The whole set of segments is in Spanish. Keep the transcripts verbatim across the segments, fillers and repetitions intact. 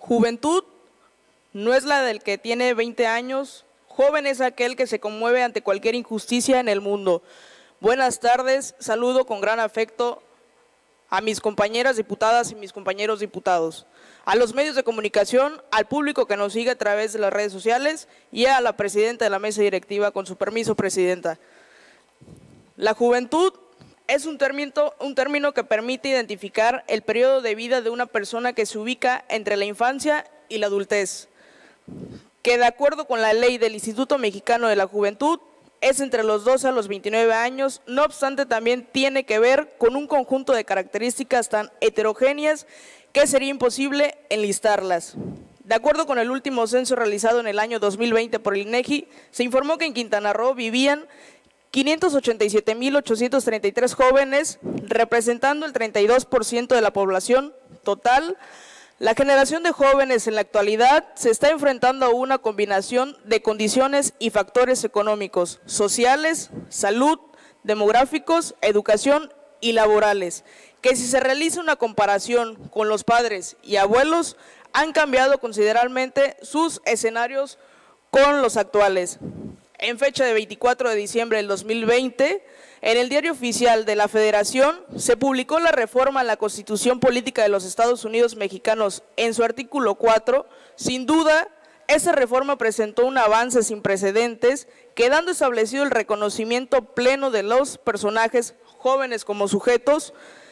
Juventud no es la del que tiene veinte años, joven es aquel que se conmueve ante cualquier injusticia en el mundo. Buenas tardes, saludo con gran afecto a mis compañeras diputadas y mis compañeros diputados, a los medios de comunicación, al público que nos sigue a través de las redes sociales y a la presidenta de la mesa directiva, con su permiso, presidenta. La juventud es un término, un término que permite identificar el periodo de vida de una persona que se ubica entre la infancia y la adultez, que de acuerdo con la ley del Instituto Mexicano de la Juventud es entre los doce a los veintinueve años, no obstante también tiene que ver con un conjunto de características tan heterogéneas que sería imposible enlistarlas. De acuerdo con el último censo realizado en el año dos mil veinte por el INEGI, se informó que en Quintana Roo vivían quinientos ochenta y siete mil ochocientos treinta y tres jóvenes, representando el treinta y dos por ciento de la población total. La generación de jóvenes en la actualidad se está enfrentando a una combinación de condiciones y factores económicos, sociales, salud, demográficos, educación y laborales, que si se realiza una comparación con los padres y abuelos, han cambiado considerablemente sus escenarios con los actuales. En fecha de veinticuatro de diciembre del dos mil veinte, en el Diario Oficial de la Federación se publicó la reforma a la Constitución Política de los Estados Unidos Mexicanos en su artículo cuatro. Sin duda, esa reforma presentó un avance sin precedentes, quedando establecido el reconocimiento pleno de los personajes jóvenes como sujetos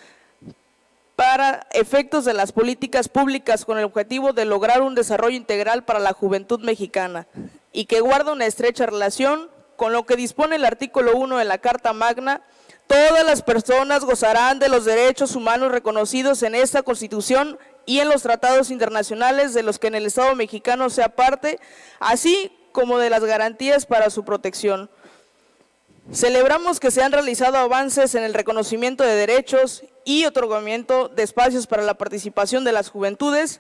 para efectos de las políticas públicas con el objetivo de lograr un desarrollo integral para la juventud mexicana y que guarda una estrecha relación con lo que dispone el artículo uno de la Carta Magna. Todas las personas gozarán de los derechos humanos reconocidos en esta Constitución y en los tratados internacionales de los que en el Estado mexicano sea parte, así como de las garantías para su protección. Celebramos que se han realizado avances en el reconocimiento de derechos y otorgamiento de espacios para la participación de las juventudes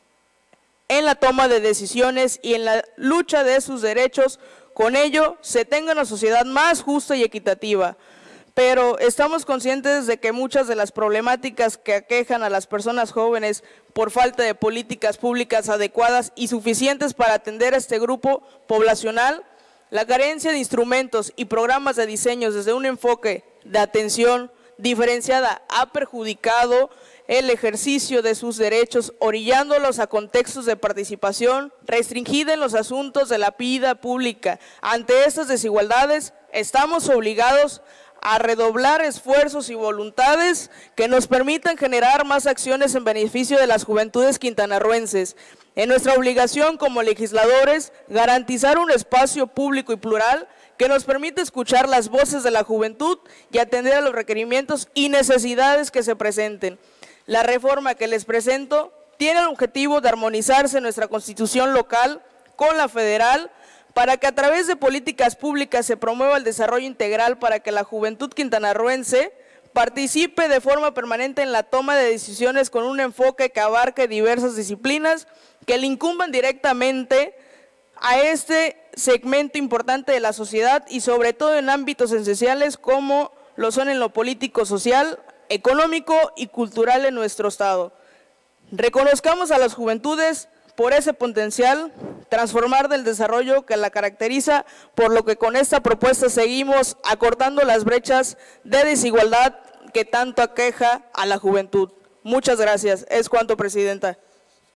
en la toma de decisiones y en la lucha de sus derechos. Con ello, se tenga una sociedad más justa y equitativa, pero estamos conscientes de que muchas de las problemáticas que aquejan a las personas jóvenes por falta de políticas públicas adecuadas y suficientes para atender a este grupo poblacional, la carencia de instrumentos y programas de diseño desde un enfoque de atención diferenciada ha perjudicado el ejercicio de sus derechos, orillándolos a contextos de participación restringida en los asuntos de la vida pública. Ante estas desigualdades, estamos obligados a redoblar esfuerzos y voluntades que nos permitan generar más acciones en beneficio de las juventudes quintanarroenses. Es nuestra obligación como legisladores garantizar un espacio público y plural que nos permita escuchar las voces de la juventud y atender a los requerimientos y necesidades que se presenten. La reforma que les presento tiene el objetivo de armonizarse nuestra Constitución local con la federal para que a través de políticas públicas se promueva el desarrollo integral para que la juventud quintanarroense participe de forma permanente en la toma de decisiones con un enfoque que abarque diversas disciplinas que le incumban directamente a este segmento importante de la sociedad y sobre todo en ámbitos esenciales como lo son en lo político, social, económico y cultural en nuestro estado. Reconozcamos a las juventudes por ese potencial, transformar del desarrollo que la caracteriza, por lo que con esta propuesta seguimos acortando las brechas de desigualdad que tanto aqueja a la juventud. Muchas gracias. Es cuanto, presidenta.